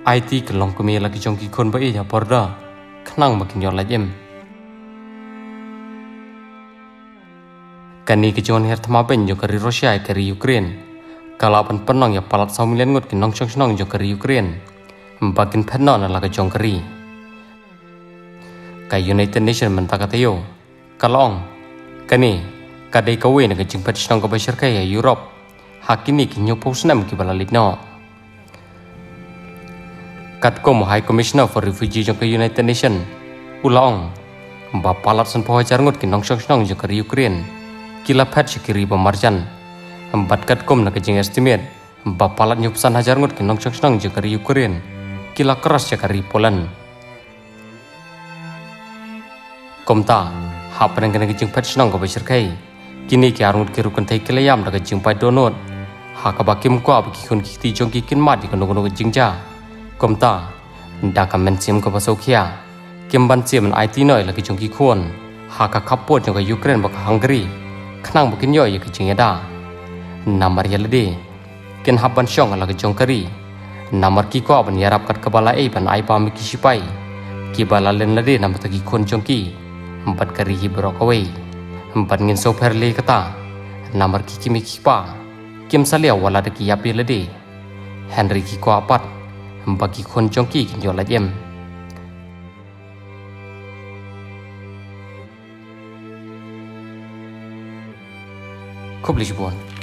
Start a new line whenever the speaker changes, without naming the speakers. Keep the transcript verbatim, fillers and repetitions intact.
I T กลองก็มีลักจงกี่คนไปอีกพอร์ดขนังมากินยอดละเยี่ยมกันนี้ก็จวนเฮร์ทมาเป็นอยู่กับรัสเซียกับยูเครนกลาเป็นปนองอย่าปลัดสาวมิเลนงดกินน้องช่องช่องอยู่กับยูเครนบักินเพนนอนนั่นละก็จงกรีกับ United Nations มันตากาเตียวกลองกันนี้กันได้กวีนกับจึงพัฒนากับประเทศที่ยุโรปหากกินนี่กินยูโพสนัมกิบลาลิกนอกัดกรม High Commissioner for Refugees จงกับ United Nations อุลองบัปลัดสันพอจารงดกินน้องช่องช่องอยู่กับยูเครนkila pet shikiri bamarjan bat kat kom na kajing estimate bapalat nyupsan hajar ngot kinong chang chang jakari Ukraine kila keras jakari Poland komta hapan ngene kajing pet snang ko besir kai kini ki arngut ki rukun thai kilayam na kajing pai donot ha ka bakim ko ab ki khun ki ti jong ki kin ma di kono kono kajing ja komta da ka men sim ko basokhia kim ban sim an it noi la ki jong ki khon ha ka khapot jong ka Ukraine bak Hungaryขนังบุกินย่อยกับจิงยดานามาร์ยัลดีกินฮับบันช่องอะไรกับจงกรีนามาร์กีก็บันยารับกัดกบาลาเอบันไอปามิกิชิไปกีบาลาเลนละดีนามาตะกี้คนจงกีบัดกรีฮิบรอกเอาไว้บัดเงินโซเพอร์เลกตานามาร์กีกิมิกิปากิมซาเลียววลาตะกี้ยาปีละดีเฮนริกิก็อาปัดบักกี้คนจงกีกินยอละเยี่ยมคุบลิชบอน